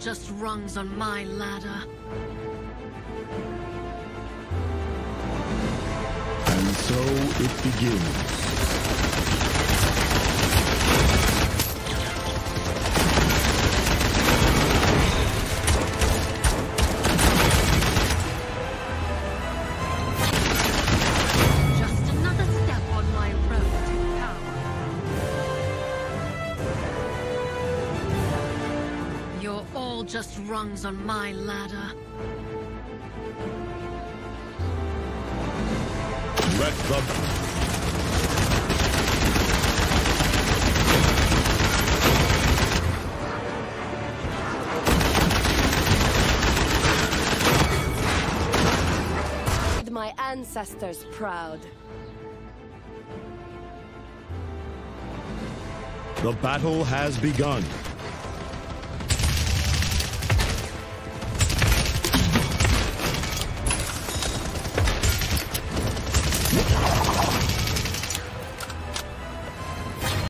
just rungs on my ladder. And so it begins. Just rungs on my ladder. Let the... My ancestors proud. The battle has begun.